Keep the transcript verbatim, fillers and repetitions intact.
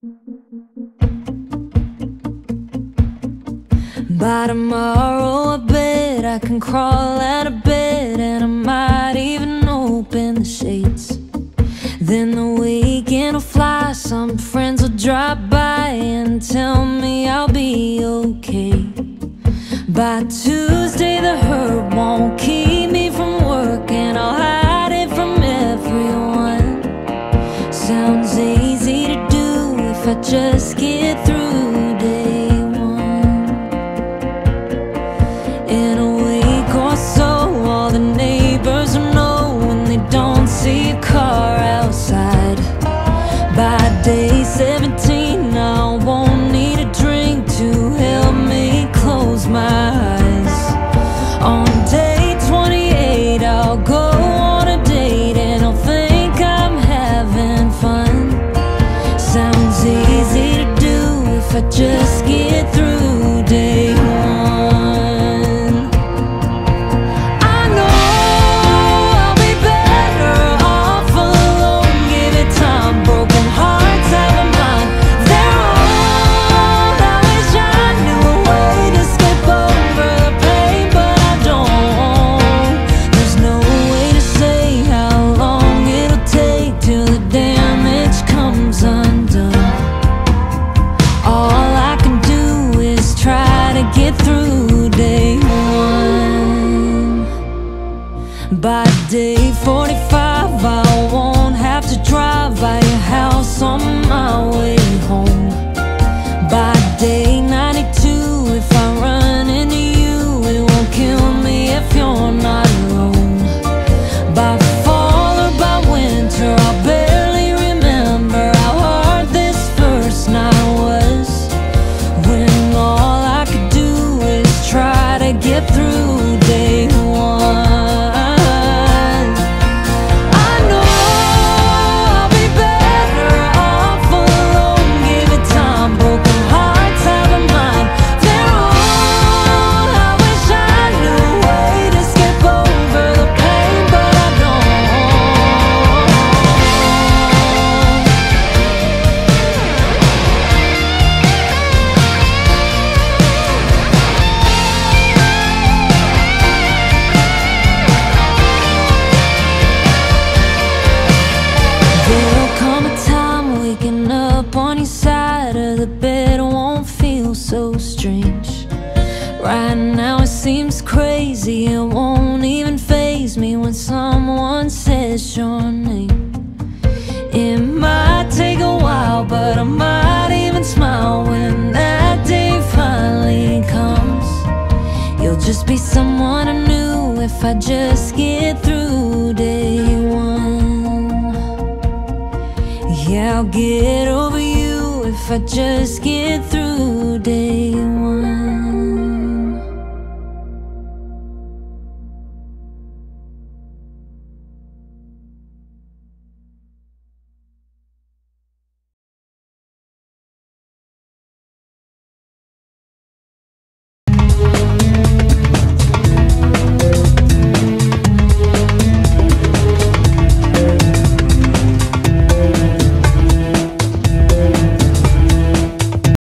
By tomorrow I bet I can crawl out of bed, and I might even open the shades. Then the weekend will fly, some friends will drop by and tell me I'll be okay. By Tuesday the hurt won't keep me from work, and I'll hide it from everyone. Sounds easy to do if I just get through day one. In a week or so, all the neighbors will know when they don't see a car outside. By day seventeen, I won't need a drink to help me close my eyes. On day twenty-eight, I'll go on a date, and I'll think I'm having fun. Sounds easy to do if I just get through day one. I know I'll be better off alone. Give it time, broken hearts have a mind. They're old. I wish I knew a way to skip over the pain, but I don't. There's no way to say how long it'll take till the damage comes undone. All I can do is try to get through day one. By day forty-five, I won't have to drive by your house on my way home. By day ninety-two, if I run into you, it won't kill me if you're not alone. By fall or by winter, I'll barely remember how hard this first night was, when all I could do is try to get through day one. I know I'll be better off alone. Give it time, broken hearts have a mind. They're old. I wish I knew a way to skip over the pain, but I don't. There'll come a time waking up on your side of the bed won't feel so strange. Right now it seems crazy, it won't even faze me when someone says your name. It might take a while, but I might even smile when that day finally comes. You'll just be someone I knew if I just get through day one. Yeah, I'll get over you if I just get through day